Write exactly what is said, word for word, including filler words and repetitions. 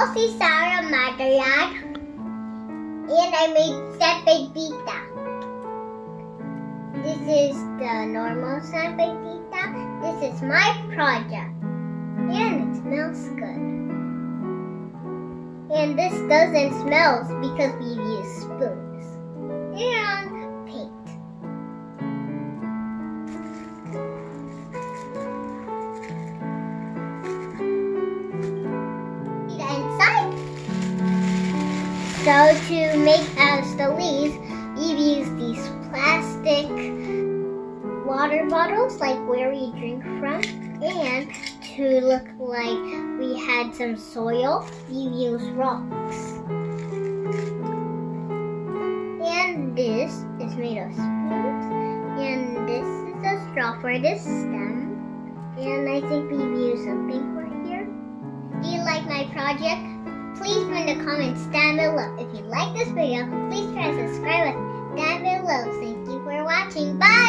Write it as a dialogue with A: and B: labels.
A: Josh&Sarah Paaralan, and I made Sampaguita. This is the normal Sampaguita. This is my project, and it smells good. And this doesn't smell because we've used spoons and paint. So to make us the leaves, we've used these plastic water bottles like where we drink from, and to look like we had some soil, we've used rocks. And this is made of spoons, and this is a straw for this stem, and I think we've used something for here. Do you like my project? Please put in the comments down below. If you like this video, please try to subscribe down below. Thank you for watching. Bye!